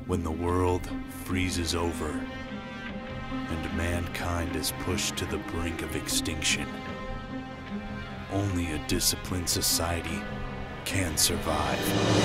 when the world freezes over and mankind is pushed to the brink of extinction. Only a disciplined society can survive.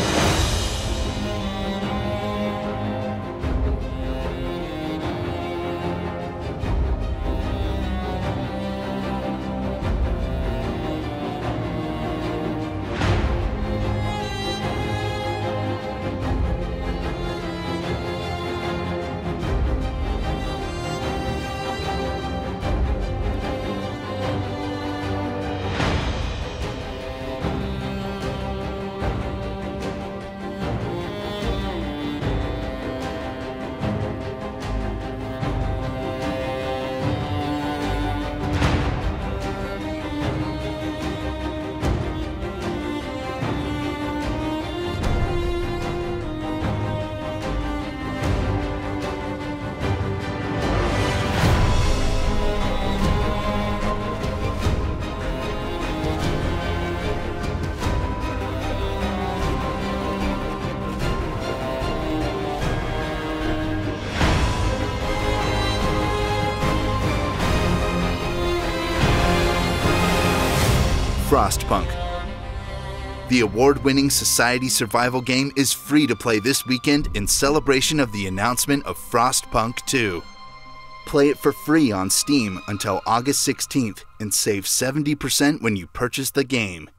Frostpunk. The award-winning society survival game is free to play this weekend in celebration of the announcement of Frostpunk 2. Play it for free on Steam until August 16th and save 70% when you purchase the game.